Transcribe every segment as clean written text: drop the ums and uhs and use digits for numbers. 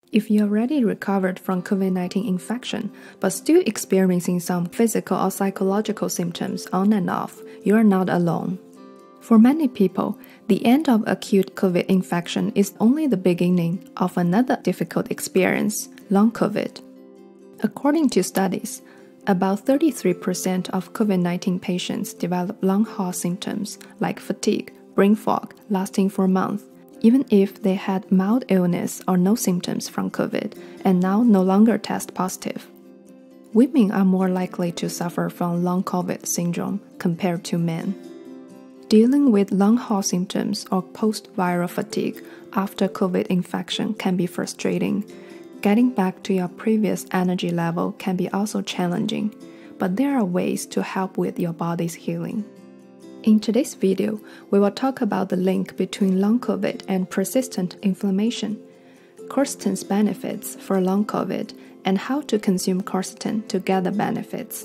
If you already recovered from COVID-19 infection, but still experiencing some physical or psychological symptoms on and off, you are not alone. For many people, the end of acute COVID infection is only the beginning of another difficult experience, long COVID. According to studies, about 33% of COVID-19 patients develop long-haul symptoms like fatigue, brain fog, lasting for months, even if they had mild illness or no symptoms from COVID and now no longer test positive. Women are more likely to suffer from long COVID syndrome compared to men. Dealing with long-haul symptoms or post-viral fatigue after COVID infection can be frustrating. Getting back to your previous energy level can be also challenging, but there are ways to help with your body's healing. In today's video, we will talk about the link between long COVID and persistent inflammation, quercetin's benefits for long COVID, and how to consume quercetin to get the benefits.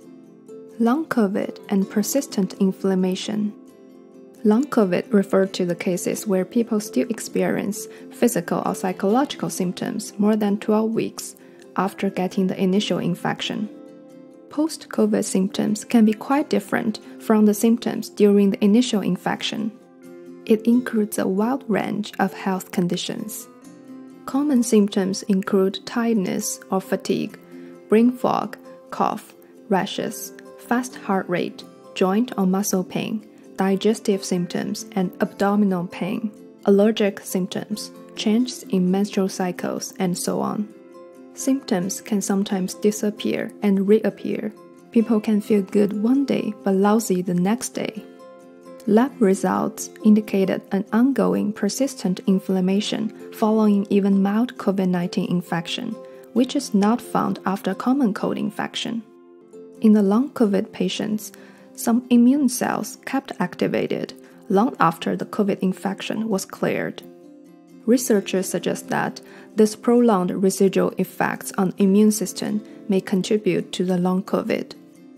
Long COVID and persistent inflammation. Long COVID refer to the cases where people still experience physical or psychological symptoms more than 12 weeks after getting the initial infection. Post-COVID symptoms can be quite different from the symptoms during the initial infection. It includes a wide range of health conditions. Common symptoms include tiredness or fatigue, brain fog, cough, rashes, fast heart rate, joint or muscle pain, digestive symptoms and abdominal pain, allergic symptoms, changes in menstrual cycles, and so on. Symptoms can sometimes disappear and reappear. People can feel good one day but lousy the next day. Lab results indicated an ongoing persistent inflammation following even mild COVID-19 infection, which is not found after common cold infection. In the long COVID patients, some immune cells kept activated long after the COVID infection was cleared. Researchers suggest that this prolonged residual effects on the immune system may contribute to the long COVID.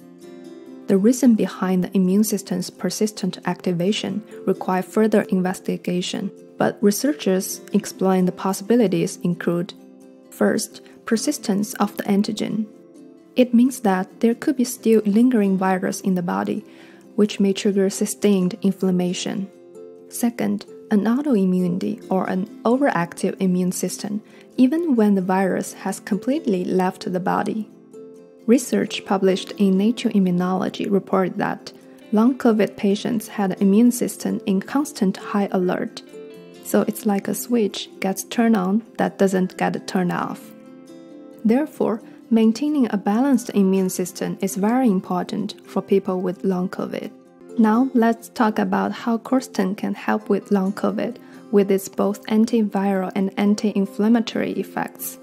The reason behind the immune system's persistent activation require further investigation, but researchers explain the possibilities include: first, persistence of the antigen. It means that there could be still lingering virus in the body, which may trigger sustained inflammation. Second, an autoimmunity or an overactive immune system, even when the virus has completely left the body. Research published in Nature Immunology reported that long COVID patients had an immune system in constant high alert. So it's like a switch gets turned on that doesn't get turned off. Therefore, maintaining a balanced immune system is very important for people with long COVID. Now let's talk about how quercetin can help with long COVID with its both antiviral and anti-inflammatory effects.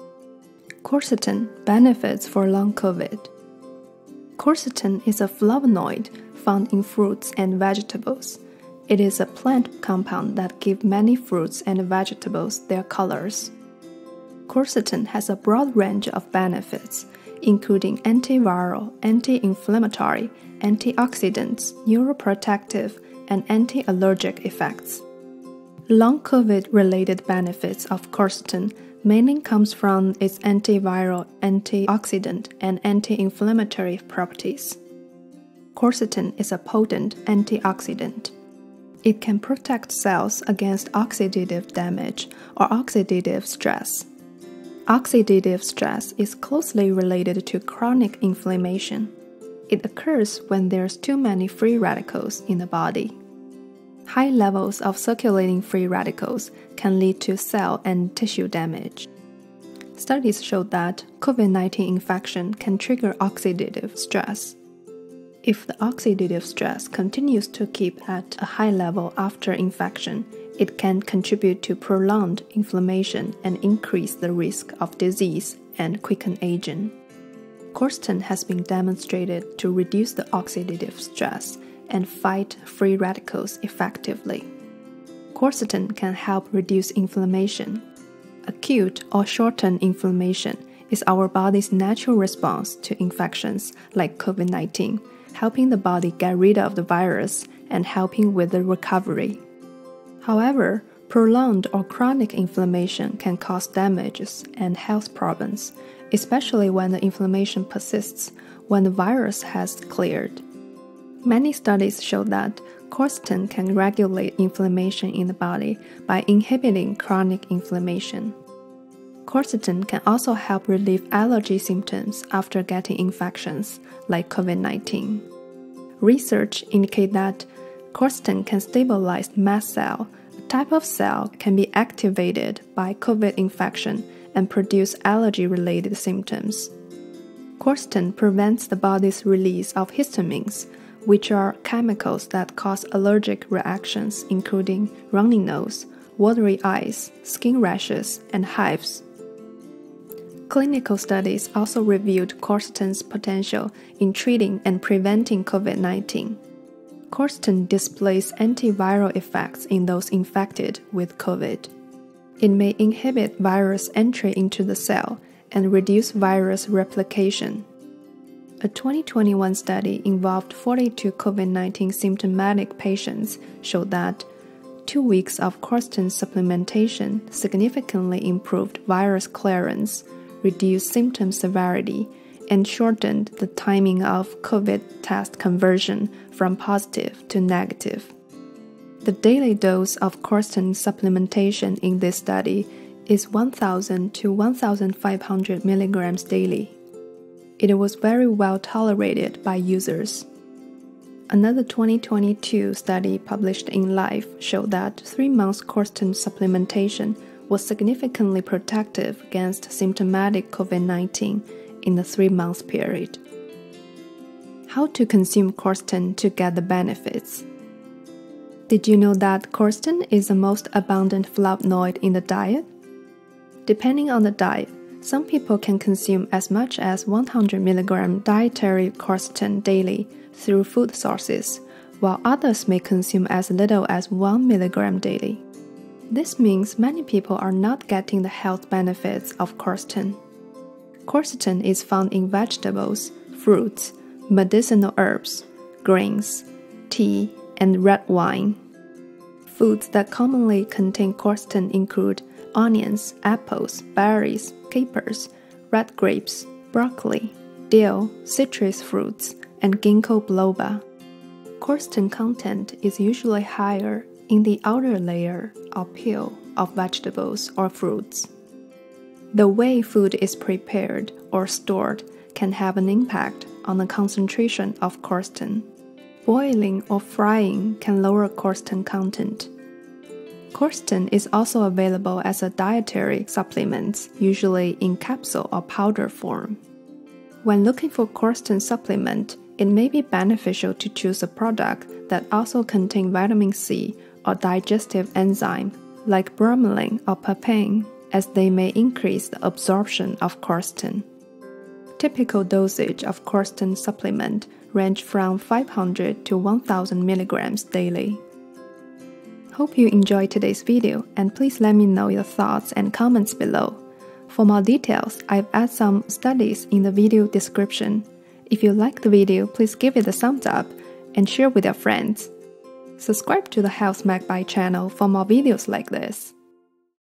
Quercetin benefits for long COVID. Quercetin is a flavonoid found in fruits and vegetables. It is a plant compound that gives many fruits and vegetables their colors. Quercetin has a broad range of benefits, including antiviral, anti-inflammatory, antioxidants, neuroprotective, and anti-allergic effects. Long COVID-related benefits of quercetin mainly comes from its antiviral, antioxidant, and anti-inflammatory properties. Quercetin is a potent antioxidant. It can protect cells against oxidative damage or oxidative stress. Oxidative stress is closely related to chronic inflammation. It occurs when there's too many free radicals in the body. High levels of circulating free radicals can lead to cell and tissue damage. Studies show that COVID-19 infection can trigger oxidative stress. If the oxidative stress continues to keep at a high level after infection, it can contribute to prolonged inflammation and increase the risk of disease and quicken aging. Quercetin has been demonstrated to reduce the oxidative stress and fight free radicals effectively. Quercetin can help reduce inflammation. Acute or short-term inflammation is our body's natural response to infections like COVID-19, helping the body get rid of the virus and helping with the recovery. However, Prolonged or chronic inflammation can cause damages and health problems, especially when the inflammation persists when the virus has cleared. Many studies show that quercetin can regulate inflammation in the body by inhibiting chronic inflammation. Quercetin can also help relieve allergy symptoms after getting infections, like COVID-19. Research indicates that quercetin can stabilize mast cell, a type of cell can be activated by COVID infection and produce allergy-related symptoms. Quercetin prevents the body's release of histamines, which are chemicals that cause allergic reactions including runny nose, watery eyes, skin rashes, and hives. Clinical studies also revealed quercetin's potential in treating and preventing COVID-19. Quercetin displays antiviral effects in those infected with COVID. It may inhibit virus entry into the cell and reduce virus replication. A 2021 study involved 42 COVID-19 symptomatic patients showed that 2 weeks of quercetin supplementation significantly improved virus clearance, reduced symptom severity, and shortened the timing of COVID test conversion from positive to negative. The daily dose of quercetin supplementation in this study is 1,000 to 1,500 milligrams daily. It was very well tolerated by users. Another 2022 study published in Life showed that 3 months quercetin supplementation was significantly protective against symptomatic COVID-19 in the 3-month period. How to consume quercetin to get the benefits? Did you know that quercetin is the most abundant flavonoid in the diet? Depending on the diet, some people can consume as much as 100 mg dietary quercetin daily through food sources, while others may consume as little as 1 mg daily. This means many people are not getting the health benefits of quercetin. Quercetin is found in vegetables, fruits, medicinal herbs, grains, tea, and red wine. Foods that commonly contain quercetin include onions, apples, berries, capers, red grapes, broccoli, dill, citrus fruits, and ginkgo biloba. Quercetin content is usually higher in the outer layer or peel of vegetables or fruits. The way food is prepared or stored can have an impact on the concentration of quercetin. Boiling or frying can lower quercetin content. Quercetin is also available as a dietary supplement, usually in capsule or powder form. When looking for quercetin supplement, it may be beneficial to choose a product that also contains vitamin C or digestive enzyme, like bromelain or papain, as they may increase the absorption of quercetin. Typical dosage of quercetin supplement range from 500 to 1,000 milligrams daily. Hope you enjoyed today's video, and please let me know your thoughts and comments below. For more details, I've added some studies in the video description. If you like the video, please give it a thumbs up and share with your friends. Subscribe to the Health Magpie channel for more videos like this.